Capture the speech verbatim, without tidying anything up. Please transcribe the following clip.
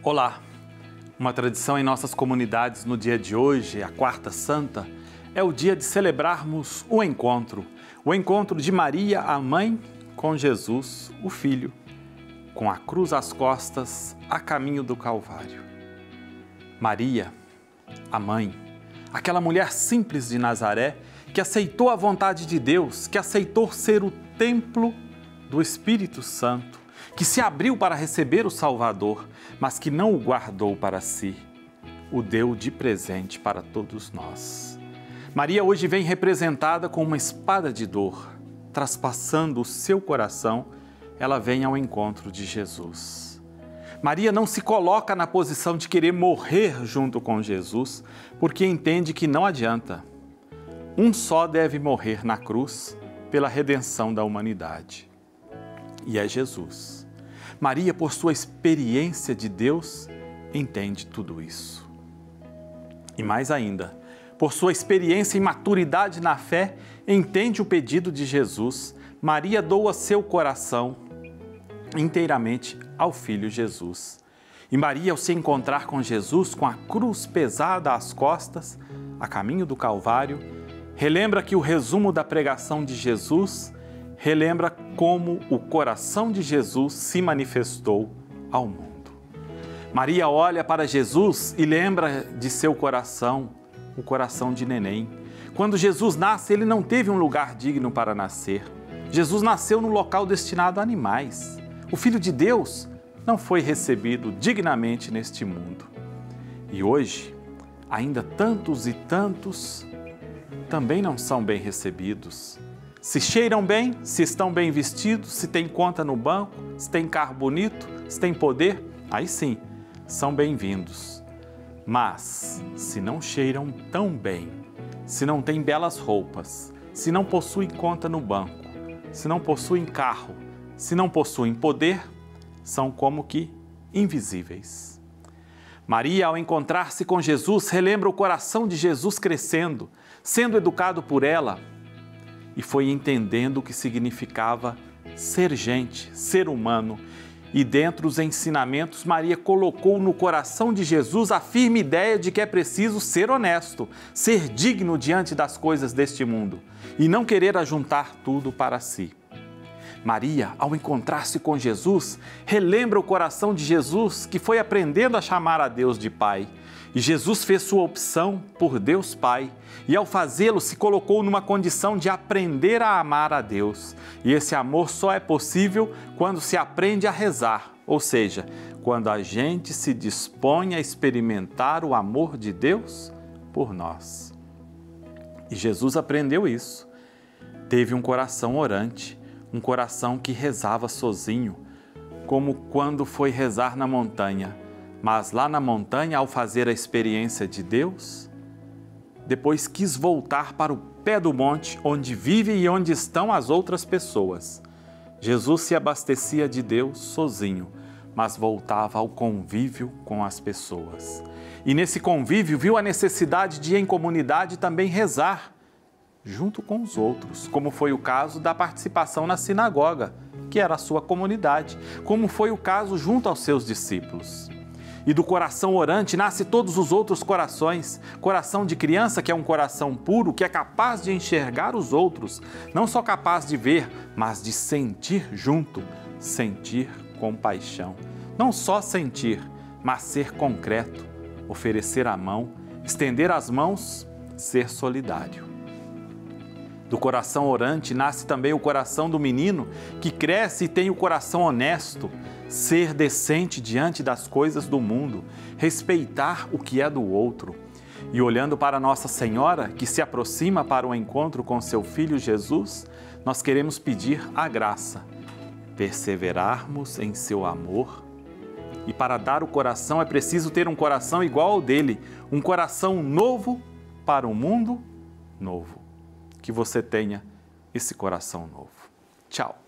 Olá! Uma tradição em nossas comunidades no dia de hoje, a Quarta Santa, é o dia de celebrarmos o encontro, o encontro de Maria, a mãe, com Jesus, o Filho, com a cruz às costas, a caminho do Calvário. Maria, a mãe, aquela mulher simples de Nazaré, que aceitou a vontade de Deus, que aceitou ser o templo do Espírito Santo, que se abriu para receber o Salvador, mas que não o guardou para si, o deu de presente para todos nós. Maria hoje vem representada com uma espada de dor, traspassando o seu coração, ela vem ao encontro de Jesus. Maria não se coloca na posição de querer morrer junto com Jesus, porque entende que não adianta. Um só deve morrer na cruz pela redenção da humanidade, e é Jesus. Maria, por sua experiência de Deus, entende tudo isso. E mais ainda, por sua experiência e maturidade na fé, entende o pedido de Jesus. Maria doa seu coração inteiramente ao Filho Jesus. E Maria, ao se encontrar com Jesus, com a cruz pesada às costas, a caminho do Calvário, relembra que o resumo da pregação de Jesus relembra como o coração de Jesus se manifestou ao mundo. Maria olha para Jesus e lembra de seu coração, o coração de neném. Quando Jesus nasce, ele não teve um lugar digno para nascer. Jesus nasceu no local destinado a animais. O Filho de Deus não foi recebido dignamente neste mundo. E hoje, ainda tantos e tantos também não são bem recebidos. Se cheiram bem, se estão bem vestidos, se tem conta no banco, se tem carro bonito, se tem poder, aí sim, são bem-vindos. Mas, se não cheiram tão bem, se não têm belas roupas, se não possuem conta no banco, se não possuem carro, se não possuem poder, são como que invisíveis. Maria, ao encontrar-se com Jesus, relembra o coração de Jesus crescendo, sendo educado por ela, e foi entendendo o que significava ser gente, ser humano. E dentre os ensinamentos, Maria colocou no coração de Jesus a firme ideia de que é preciso ser honesto, ser digno diante das coisas deste mundo e não querer ajuntar tudo para si. Maria, ao encontrar-se com Jesus, relembra o coração de Jesus que foi aprendendo a chamar a Deus de Pai. E Jesus fez sua opção por Deus Pai e, ao fazê-lo, se colocou numa condição de aprender a amar a Deus. E esse amor só é possível quando se aprende a rezar, ou seja, quando a gente se dispõe a experimentar o amor de Deus por nós. E Jesus aprendeu isso. Teve um coração orante, um coração que rezava sozinho, como quando foi rezar na montanha. Mas lá na montanha, ao fazer a experiência de Deus, depois quis voltar para o pé do monte, onde vive e onde estão as outras pessoas. Jesus se abastecia de Deus sozinho, mas voltava ao convívio com as pessoas. E nesse convívio viu a necessidade de, em comunidade, também rezar, junto com os outros, como foi o caso da participação na sinagoga, que era a sua comunidade, como foi o caso junto aos seus discípulos. E do coração orante nasce todos os outros corações. Coração de criança, que é um coração puro, que é capaz de enxergar os outros, não só capaz de ver, mas de sentir junto, sentir compaixão. Não só sentir, mas ser concreto, oferecer a mão, estender as mãos, ser solidário. Do coração orante nasce também o coração do menino, que cresce e tem o coração honesto, ser decente diante das coisas do mundo, respeitar o que é do outro. E olhando para Nossa Senhora, que se aproxima para o encontro com seu Filho Jesus, nós queremos pedir a graça, perseverarmos em seu amor. E para dar o coração é preciso ter um coração igual ao dele, um coração novo para um mundo novo. Que você tenha esse coração novo. Tchau!